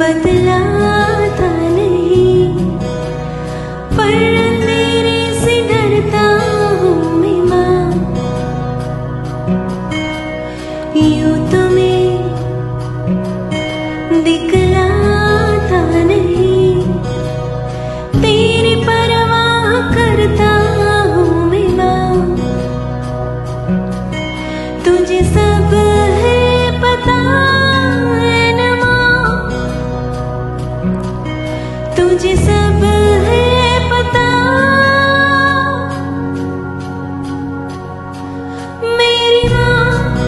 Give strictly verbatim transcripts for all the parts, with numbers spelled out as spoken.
बतलाता नहीं, पर तेरे से डरता हूँ मैं माँ। यूं तुम्हें दिखलाता नहीं, तेरी परवाह करता हूँ मैं माँ। तुझे सब है पता है न माँ, तुझे सब है पता। मेरी माँ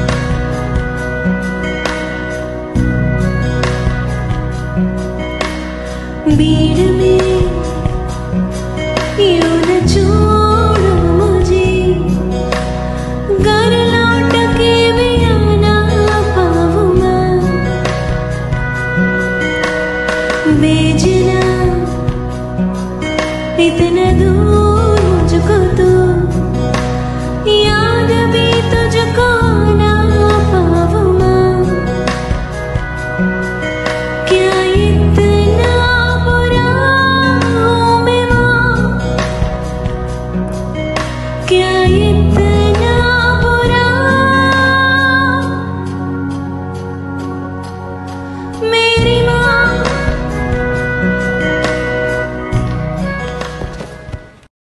भीड़ में यूं न छोड़ो मुझे, घर लौट के भी आना पाऊँ माँ। भेजना इतना दूर